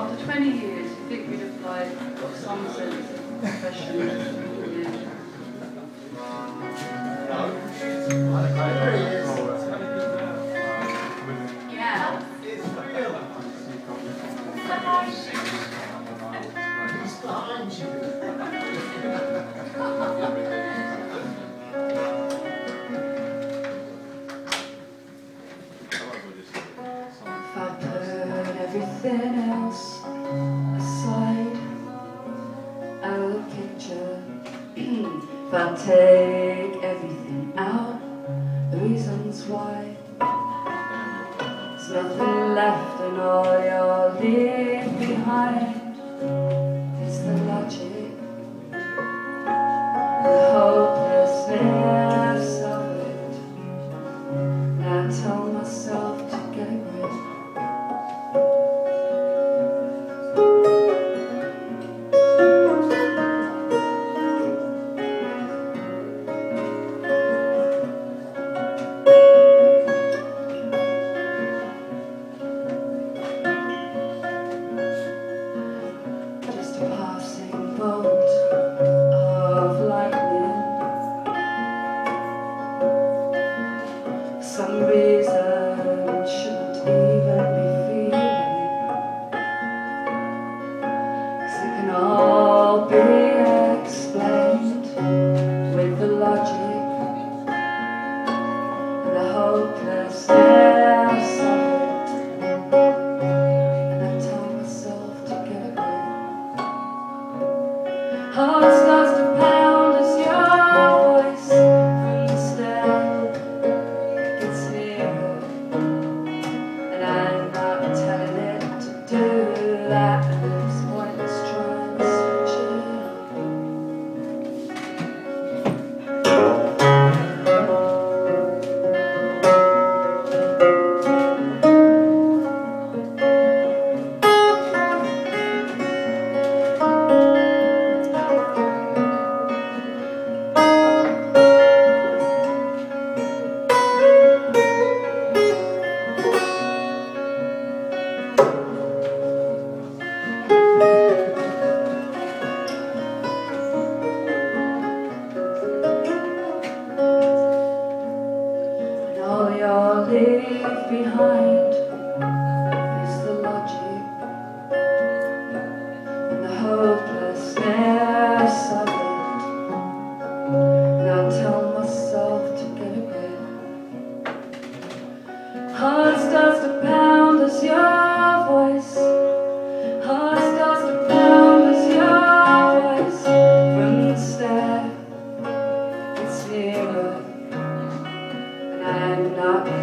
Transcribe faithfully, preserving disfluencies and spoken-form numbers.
after twenty years, you think we'd have like got some sense of profession. Yeah. If I put everything else aside, out of the picture, if I take everything out, the reasons why, there's nothing left and all you'll leave behind is the logic, the hopelessness of it. And I tell myself to get a grip. Just a passing bolt of lightning. For some reason shouldn't even be feeling, 'cause it can all be explained with the logic and the hopelessness of it. And I tell myself to get a grip. Heart starts to pound as your voice from the step gets nearer, and I'm not telling it to do that. It's pointless trying to switch it all you'll leave behind is the logic and the hopelessness of it. And I tell myself to get a grip. Heart starts to pound as your voice. Heart starts to pound as your voice from the step. It's nearer. I'm not